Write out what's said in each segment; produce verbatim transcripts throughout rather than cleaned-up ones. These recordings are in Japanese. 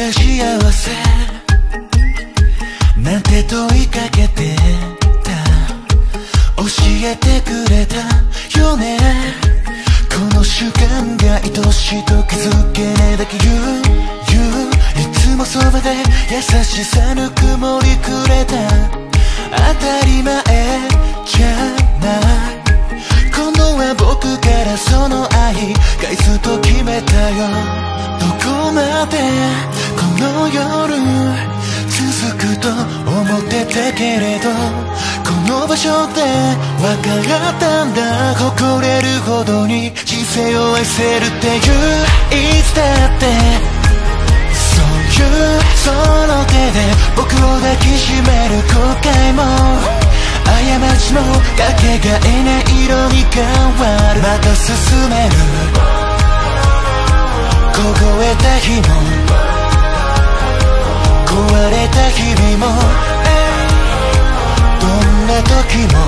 が幸せなんて問いかけてた、教えてくれたよね。この瞬間が愛しいと気づけねえだけ言う言う、いつもそばで優しさぬくもりくれた、当たり前じゃない。今度は僕からその愛返すと決めたよ。どこまでこの夜続くと思ってたけれど、この場所で分かったんだ。誇れるほどに人生を愛せるっていう、いつだってそういうその手で僕を抱きしめる後悔も過ちもかけがえない色に変わる。また進める凍えた日も壊れた日々も、どんな時も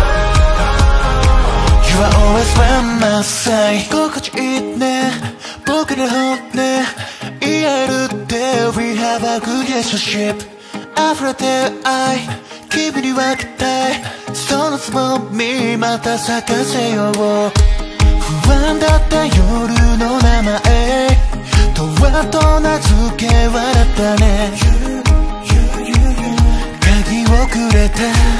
You are always by my side。 心地いいね僕の本音言えるって We have a good relationship。 溢れてる愛君に分けたい、そのつぼみまた咲かせよう。不安だった夜の名前とはと名付け笑ったね。鍵をくれた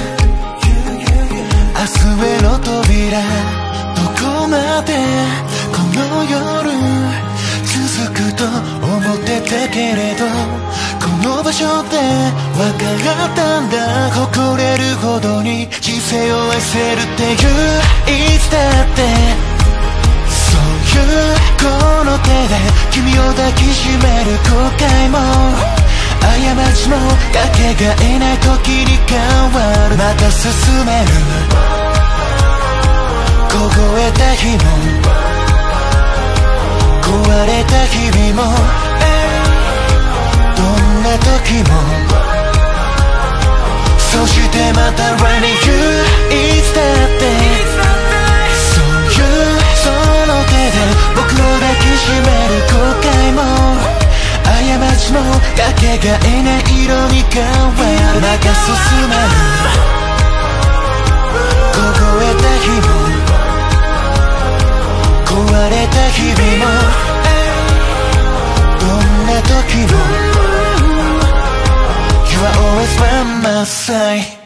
明日への扉、どこまでこの夜続くと思ってたけれど、この場所で分かったんだ。誇れるほどに人生を愛せるっていう、いつだってそういうこの手で君を抱きしめる後悔も過ちもかけがえない時に変わる。また進める凍えた日も壊れた日々も、どんな時もそしてまた Running You。 いつだってそういうその手で僕を抱きしめる後悔も過ちもかけがえない色に変わる。また進める凍えた日も壊れた日々も、どんな時も You are always by my side。